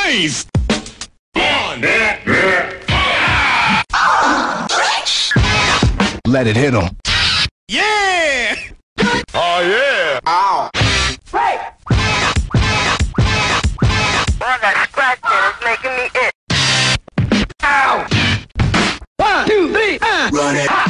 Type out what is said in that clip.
face. Let it hit him. Yeah! Oh, yeah! Ow! Hey! Boy, that scratching is making me itch. Ow! 1, 2, 3, Run it.